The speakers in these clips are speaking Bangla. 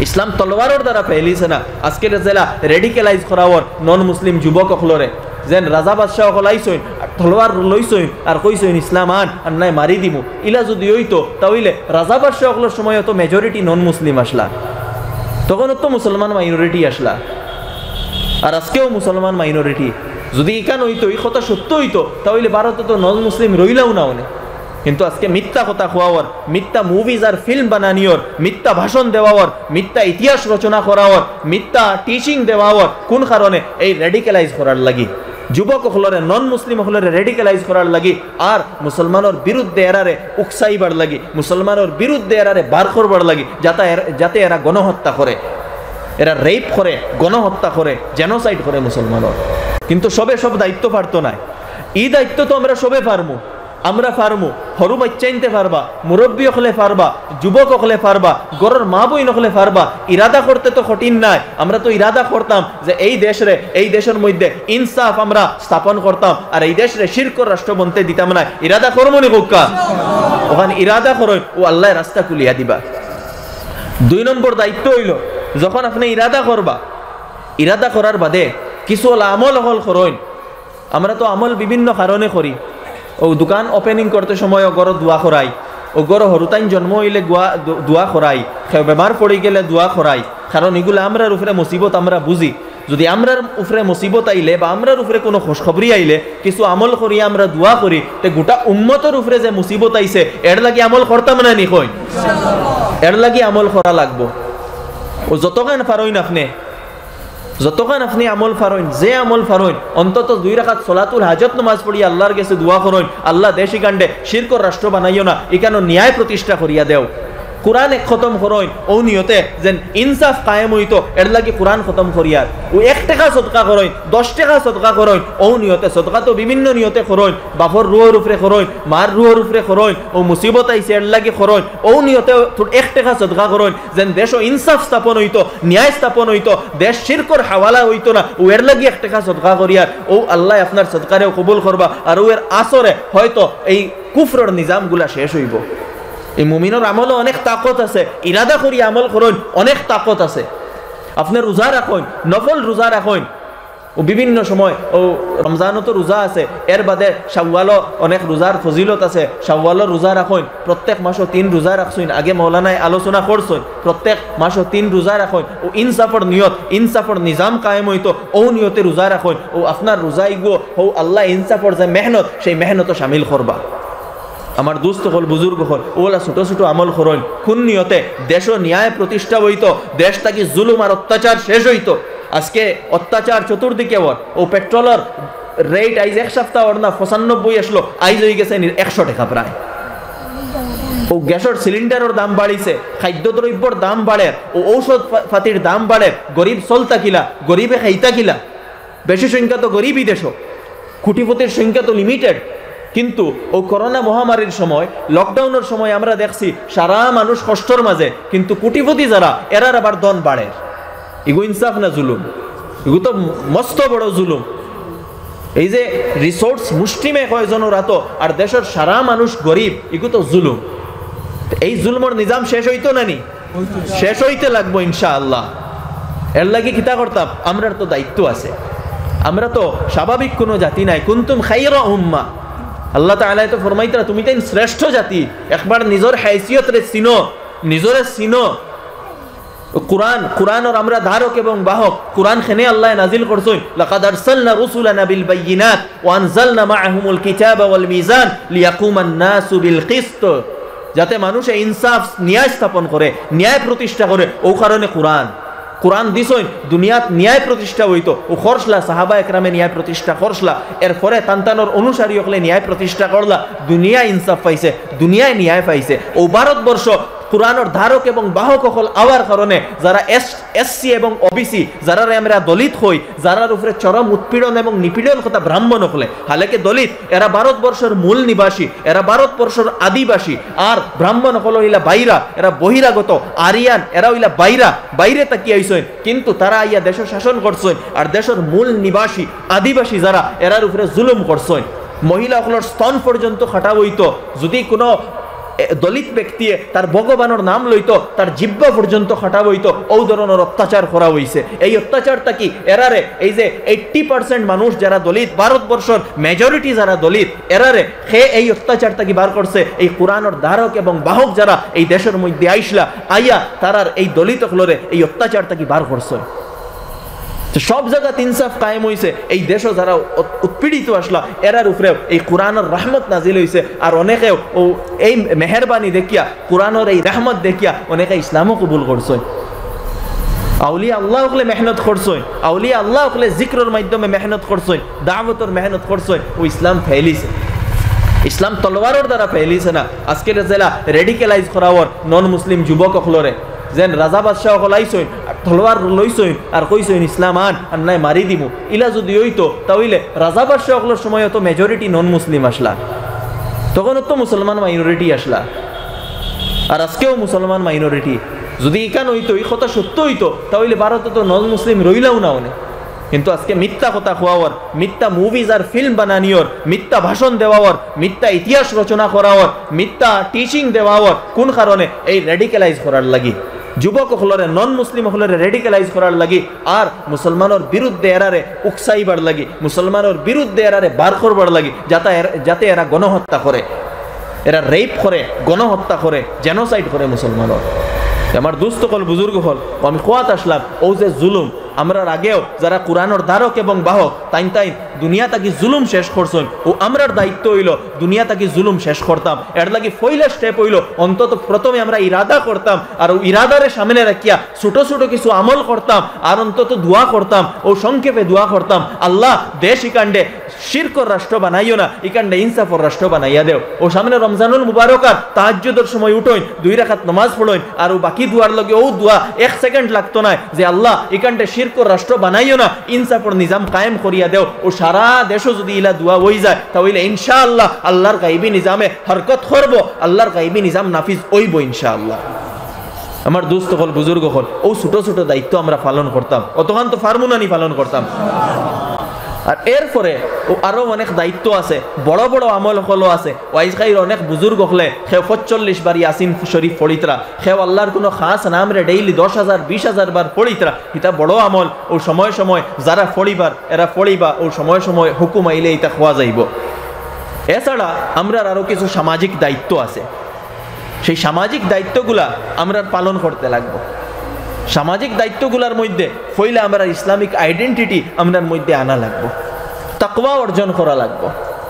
ইসলাম তলোয়ারের দ্বারা ফেলিছে না। আজকের জেলা রেডিকেলাইজ করাওয়ার নন মুসলিম যুবক অকলরে যেন রাজা বাদশাহ অকলাইছইন তলোয়ার লইছইন আর কইছইন ইসলাম আন আর নাই মারি দিমু। ইলা যদি হইতো তাহলে রাজা বাদশাহ অকলের সময় তো মেজরিটি নন মুসলিম আসলা, তখন তো মুসলমান মাইনরিটি আসলা, আর আজকেও মুসলমান মাইনরিটি। যদি ইকান হইতো এই কথা সত্য হইতো তাহলে ভারতে তো নন মুসলিম রইলাও না অনেক। কিন্তু আজকে মিথ্যা কথা খোয়াওয়ার, মিথ্যা মুভিজ আর ফিল্ম বানানিওর, মিথ্যা ভাষণ দেওয়ার, মিথ্যা ইতিহাস রচনা করাওয়ার, মিথ্যা টিচিং দেওয়ার, কোন কারণে? এই রেডিকেলাইজ করার লাগি, যুবক হলরে নন মুসলিম হলরে রেডিকেলাইজ করার লাগি, আর মুসলমানের বিরুদ্ধে এরারে উকসাইবার লাগি, মুসলমানের বিরুদ্ধে এরারে বার করবার লাগি, যাতে এরা গণহত্যা করে, এরা রেপ করে, গণহত্যা করে, জেনোসাইড করে মুসলমানের। কিন্তু সবে সব দায়িত্ব পারতো না। এই দায়িত্ব তো আমরা সবে পারমু, আমরা পারমু। হরু বাচ্চা আনতে পারবা, মুরব্বী হলে পারবা, যুবক হলে পারবা, গরের মা বই নকলে পারবা। ইরাদা করতে তো কঠিন নাই। আমরা তো ইরাদা করতাম যে এই দেশের মধ্যে ইনসাফ আমরা স্থাপন করতাম, আর এই দেশে শিরকর রাষ্ট্র বনতে দিতাম না। ইরাদা করবো নি কোকা? ওখানে ইরাদা করো, ও আল্লাহ রাস্তা খুলিয়া দিবা। 2 নম্বর দায়িত্ব হইল, যখন আপনি ইরাদা করবা, ইরাদা করার বাদে কিছু আমল হল করইন। আমরা তো আমল বিভিন্ন কারণে করি। ও দোকান ওপেনিং করতে সময় গর দোয়া করাই, ও গর হরুতাইন জন্ম হইলে দোয়া করাই, বেমার পড়ে গেলে দোয়া করাই। কারণ এগুলো আমরার উপরে মুসিবত আমরা বুঝি। যদি আমরার উপরে মুসিবত আইলে বা আমরার উপরে কোনো খোঁজখবরি আইলে কিছু আমল করি, আমরা দোয়া করি, তে গোটা উম্মতের উপরে যে মুসিবত আইছে এর লাগি আমল করতাম না নি? কই এর লাগি আমল করা লাগবো। ও যতক্ষণ পারইন আপনি আমল ফারইন, যে আমল ফারইন, অন্তত 2 রাকাত সলাতুল হাজত নামাজ পড়ি আল্লাহর কাছে দোয়া করইন, আল্লাহ দেশি কাণ্ডে শিরকর রাষ্ট্র বানাইও না, এখানে ন্যায় প্রতিষ্ঠা করিয়া দেও। কোরআন এক খতম করইন ও নিয়তে যেন ইনসাফ কায়েম হইতো, এর লাগি কোরআন খতম করিয়ার। ও 1 টাকা সদকা করইন, 10 টাকা সদকা করইন, ও নিয়তে। সদকা তো বিভিন্ন নিয়তে করইন, বাপর রুহর উপরে করইন, মার রুহর উপরে করইন, ও মুসিবত আইছে এর লাগি করইন, ও নিয়তে 1 টাকা সদকা করইন, যেন দেশ ইনসাফ স্থাপন হইতো, ন্যায় স্থাপন হইতো, দেশ শিরকর হাওয়ালা হইতো না। ও এর লাগি 1 টাকা সদকা করিয়ার। ও আল্লাহ আপনার সদকারেও কবুল করবা, আর ও এর আসরে হয়তো এই কুফরের নিজামগুলা শেষ হইব। এই মুমিনের আমলও অনেক তাকত আছে, ইরাদা করি আমল করুন, অনেক তাকত আছে। আপনি রোজা রাখুন, নফল রোজা রাখুন। ও বিভিন্ন সময় ও রমজানও তো রোজা আছে, এর বাদে শাওয়ালও অনেক রোজার ফজিলত আছে, শাওয়ালও রোজা রাখুন। প্রত্যেক মাসও 3 রোজা রাখছুন, আগে মৌলানায় আলোচনা করছুন। প্রত্যেক মাসও 3 রোজা রাখুন। ও ইনসাফর নিয়ত, ইনসাফর নিজাম কায়েম হইতো, ও নিয়তে রোজা রাখুন। ও আপনার রোজাই গো ও আল্লাহ ইনসাফর যে মেহনত, সেই মেহনতও শামিল করবা। আমার দুস্থ হল, বুজুর্গ হল, ওলা ছোট ছোট আমল করইন। কোন নিয়তে? দেশ ন্যায় প্রতিষ্ঠা হইতো, দেশ থাকি জুলুম আর অত্যাচার শেষ হইতো। আজকে অত্যাচার চতুর্দিকে ওর। ও পেট্রোলের রেট আইজ 1 সপ্তাহ ওর না 95 আসলো, আইজ হয়ে গেছে 100 টাকা প্রায়। ও গ্যাসের সিলিন্ডারের দাম বাড়িছে, খাদ্যদ্রব্যের দাম বাড়ে, ও ঔষধ পাতির দাম বাড়ে। গরিব চলতা কিলা, গরিবে খাইতা কিলা। বেশি সংখ্যা তো গরিবই দেশ, কোটিপতির সংখ্যা তো লিমিটেড। কিন্তু ও করোনা মহামারীর সময়, লকডাউনের সময় আমরা দেখছি সারা মানুষ কষ্টর মাঝে, কিন্তু কোটিপতি যারা এরার আবার দন বাড়ে। এগু ইনসাফ না জুলুম? এগু তো মস্ত বড় জুলুম। এই যে রিসোর্স মুষ্টিমে কয়জনের হাত, আর দেশের সারা মানুষ গরিব, এগু তো জুলুম। এই জুলুমের নিজাম শেষ হইতো না নি? শেষ হইতে লাগবো ইনশাআল্লাহ। এর লাগে কিতা করতাম? আমরার তো দায়িত্ব আছে। আমরা তো স্বাভাবিক কোনো জাতি নাই। কুনতুম খায়রা উম্মাহ, আল্লাহ তাআলা তো ফরমাইতরা তুমি তাই শ্রেষ্ঠ জাতি। একবার নিজের হাইসিয়ত রে চিনো, নিজরে চিনো। কুরআনের আমরা ধারক এবং বাহক। কুরআন খেনে আল্লাহ নাজিল করছেন, লাকাদ আরসালনা রুসুলানা বিল বাইয়িনাত ওয়া আনজালনা মাআহুমুল কিতাবা ওয়াল মিজান লিয়াকুমান নাসু বিল কিসত, যাতে মানুষ ইনসাফ ন্যায় স্থাপন করে, ন্যায় প্রতিষ্ঠা করে। ও কারণে কোরআন দিছইন দুনিয়াত ন্যায় প্রতিষ্ঠা হইতো। ও খরসলা সাহাবা একরামে ন্যায় প্রতিষ্ঠা করসলা, এরপরে তান্তানোর অনুসারী হলে ন্যায় প্রতিষ্ঠা করলা। দুনিয়ায় ইনসাফ পাইছে, দুনিয়ায় ন্যায় পাইছে। ও ভারতবর্ষ কোরআনের ধারক এবং বাহক হল আওয়ার কারণে যারা এসসি এবং ওবিসি, যারা আমরা দলিত হই, যারার উপরে চরম উৎপীড়ন এবং নিপীড়ন কথা ব্রাহ্মণ হলে, হালাকে দলিত এরা ভারতবর্ষের মূল নিবাসী, এরা ভারতবর্ষের আদিবাসী। আর ব্রাহ্মণ হল হইলা বাইরা, এরা বহিরাগত আরিয়ান, এরা হইলা বাইরে তাকিয়ে আইসেন, কিন্তু তারা আইয়া দেশ শাসন করছেন। আর দেশের মূল নিবাসী আদিবাসী যারা, এরার উপরে জুলুম করছেন। মহিলা হলর স্তন পর্যন্ত খাটা হইতো। যদি কোনো দলিত ব্যক্তিয়ে তার ভগবানের নাম লইতো, তার জিব্বা পর্যন্ত খাটা হইতো, ও ধরনের অত্যাচার করা হইছে। এই অত্যাচারটা কি এরারে, এই যে 80% মানুষ যারা দলিত, ভারতবর্ষের মেজরিটি যারা দলিত, এরারে এই অত্যাচারটা কি বার করছে এই কোরআনের ধারক এবং বাহক যারা এই দেশের মধ্যে আইসলা, আইয়া তারার এই দলিত হলরে এই অত্যাচারটা কি বার করছে। সব জায়গা ইনসাফ কায়েম হইছে, এই দেশও যারা উৎপীড়িত আসলা এরার উপরেও এই কোরআনের রহমত নাজিল হইছে। আর অনেকেও ও এই মেহরবানি দেখিয়া, কোরআনের এই রহমত দেখিয়া অনেকে ইসলামও কবুল করছে। আউলিয়া আল্লাহ হলে মেহনত করছে, আউলিয়া আল্লাহ হলে জিক্রর মাধ্যমে মেহনত করছে, দাওয়াতের মেহনত করছে, ও ইসলাম ফেলিছে। ইসলাম তলোয়ারের দ্বারা ফেলিছে না। আজকের জেলা রেডিকেলাইজ করাওয়ার নন মুসলিম যুবক হলরে যেন রাজা বাদশাহ হলাইছইন আর তলোয়ার লইছইন আর কইছইন ইসলাম আন আর নাই মারি দিমু, ইলা যদি হইতো তাহলে রাজা বাদশাহ হলোর সময় তো মেজরিটি নন মুসলিম আসলা, তখন তো মুসলমান মাইনরিটি আসলা। আর আজকেও মুসলমান মাইনরিটি। যদি ইকান হইতো, এই কথা সত্য হইতো, তাহলে ভারতে তো নন মুসলিম রইলাও না অনেক। কিন্তু আজকে মিথ্যা কথা খোয়াওয়ার, মিথ্যা মুভিজ আর ফিল্ম বানানিওর, মিথ্যা ভাষণ দেওয়ার, মিথ্যা ইতিহাস রচনা করাওয়ার, মিথ্যা টিচিং দেওয়ার, কোন কারণে? এই রেডিক্যালাইজ করার লাগি, যুবক হলরে নন মুসলিম হলরে রেডিক্যালাইজ করার লাগি, আর মুসলমানের বিরুদ্ধে এরারে উকসাইবার লাগি, মুসলমানের বিরুদ্ধে এরারে বার করবার লাগি, যাতে এরা গণহত্যা করে, এরা রেপ করে, গণহত্যা করে, জেনোসাইড করে মুসলমানের। আমার দুস্থ হল, বুজুর্গ হল, আমি কোয়াত আসলাম ও যে জুলুম আমরা আগেও যারা কোরআনের ধারক এবং বাহক তাই দুনিয়া তাকে জুলুম শেষ করছেন, ও আমরার দায়িত্ব হইল দুনিয়া তাকে জুলুম শেষ করতাম। এর লাগি পয়লা স্টেপ হইল অন্তত প্রথমে আমরা ইরাদা করতাম, আর ইরাদারে সামনে রাখিয়া ছোট ছোট কিছু আমল করতাম, আর অন্তত দোয়া করতাম, ও সংক্ষেপে দোয়া করতাম, আল্লাহ দেশ ইকান্ডে শিরকর রাষ্ট্র বানাইও না, ইকান্ডে ইনসাফর রাষ্ট্র বানাইয়া দেও। ও সামনে রমজানুল মুবারকার তাহাজ্জুদের সময় উঠোইন, 2 রাকাত নামাজ পড়ইন, আর ও বাকি দুয়ার লগে ও দোয়া 1 সেকেন্ড লাগতো না যে আল্লাহ ইকান্ডে শিরকর রাষ্ট্র বানাইও না, ইনসাফর নিজাম কায়েম করিয়া দেও। ও সারা দেশও যদি ইলা দোয়া হই যায় তাহলে ইনশাআল্লাহ আল্লাহর গাইবী নিজামে হরকত করব, আল্লাহর গাইবী নিজাম নাফিজ হইব ইনশাআল্লাহ। আমার দোস্ত হল, বুজুর্গ হল, ও ছোট ছোট দায়িত্ব আমরা পালন করতাম, অতখান তো ফার্মুনানি পালন করতাম। আর এরপরে ও আরো অনেক দায়িত্ব আছে, বড় বড় আমল হলো আছে। ওয়াইজ খাইর অনেক বুজুর্গ হলে সেও 45 বার ইয়াসিন শরীফ পড়িতরা, সেও আল্লাহর কোনো খাস নাম রে ডেইলি 10,000 20,000 বার পড়িতরা, এটা বড় আমল। ও সময় সময় যারা পড়িবার এরা পড়িবা, ও সময় সময় হুকুম আইলে এটা খোয়া যাইব। এছাড়া আমরা আরো কিছু সামাজিক দায়িত্ব আছে, সেই সামাজিক দায়িত্বগুলা আমরা পালন করতে লাগবো। সামাজিক দায়িত্বগুলোর মধ্যে পয়লা আমরা ইসলামিক আইডেন্টিটি আমাদের মধ্যে আনা লাগবো, তাকওয়া অর্জন করা লাগবো।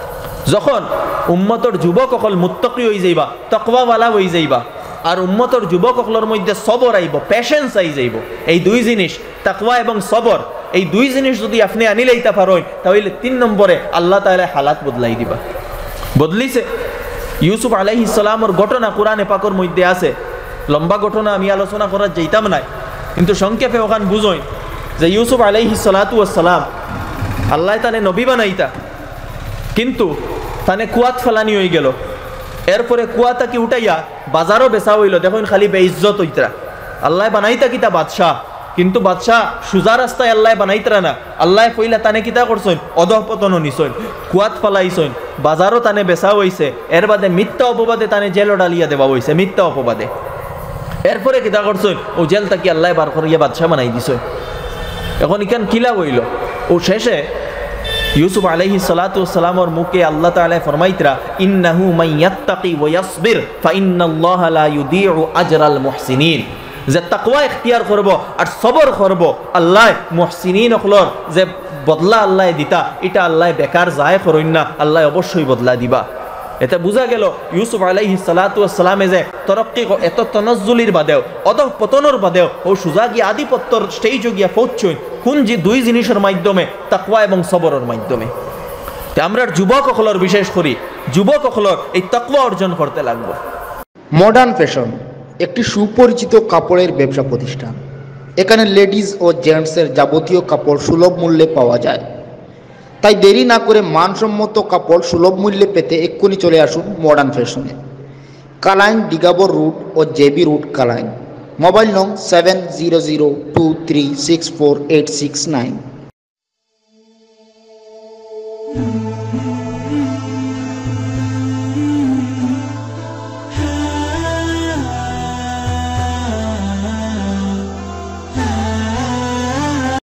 যখন উম্মতর যুবক অকল মুত্তাকি হয়ে যাইবা, তাকওয়াওয়ালা হয়ে যাইবা, আর উম্মতর যুবক অকলের মধ্যে সবর আইব, প্যাশেন্স আই যাইব, এই 2 জিনিস তাকওয়া এবং সবর, এই 2 জিনিস যদি আপনি আনি লইতে পারেন তাহলে 3 নম্বরে আল্লাহ তাআলা হালাত বদলাই দিবা। বদলিছে ইউসুফ আলাইহিস সালামের ঘটনা কোরআনে পাকের মধ্যে আছে। লম্বা ঘটনা আমি আলোচনা করার যাইতাম না, কিন্তু সংক্ষেপে ওখান বুঝই যে ইউসুফ আলাইহিস সালাতু ওয়াস সালাম আল্লাহ তানে নবী বানাইতা, কিন্তু তানে কুয়াত ফেলানি হয়ে গেল। এরপরে কুয়াতাকে উঠাইয়া বাজারও বেচা হইল, দেখুন খালি বেইজ্জত হইতরা। আল্লাহ বানাইতা কিতা বাদশাহ, কিন্তু বাদশাহ সুজা রাস্তায় আল্লাহ বানাইতরা না, আল্লাহ কইলা তানে কিতা করছেন, অধঃপতন নিছইন, কুয়াত ফেলাইছইন, বাজারও তানে বেচা হইছে। এর বাদে মিথ্যা অপবাদে তানে জেলও ডালিয়া দেওয়া হইছে, মিথ্যা অপবাদে। এরপরে কিতা করছেন, ও জেল তাকে আল্লাহ বার করিয়া বাদশাহ বানাই দিছে। এখন ইকান কিলা হইল, ও শেষে ইউসুফ আলাইহিস সালাতু ওয়াস সালামের মুখে আল্লাহ তাআলা ফরমাইতরা, ইন্নাহু মাইয়াত্তাকি ওয়া ইয়াসবির ফাইন্নাল্লাহা লা ইউদিউ আজরাল মুহসিনিন, যে তাকওয়া ইখতিয়ার করব আর সবর করব, আল্লাহ মুহসিনিন হলর যে বদলা আল্লাহ দিতা, এটা আল্লাহ বেকার যায় করেন না, আল্লাহ অবশ্যই বদলা দিবা। এতে বোঝা গেল ইউসুফ আলাইহিস সালাতু ওয়াস সালামে যে তরক্কি এত তনজ্জুলির বাদেও, অধঃপতনের বাদেও ও সুজা গিয়া আধিপত্যর স্টেজ গিয়া পৌঁছই কোন যে 2 জিনিসের মাধ্যমে, তাকওয়া এবং সবরের মাধ্যমে। আমরা যুবক হলর বিশেষ করি, যুবক হলর এই তাকওয়া অর্জন করতে লাগবো। মডার্ন ফ্যাশন একটি সুপরিচিত কাপড়ের ব্যবসা প্রতিষ্ঠান। এখানে লেডিস ও জেন্টসের যাবতীয় কাপড় সুলভ মূল্যে পাওয়া যায়। তাই দেরি না করে মানসম্মত কাপড় সুলভ মূল্যে পেতে এক্ষুনি চলে আসুন মডার্ন ফ্যাশনে। কালাইন ডিগাবর রুট ও জেবি রুট কালাইন। মোবাইল নং 7002364869।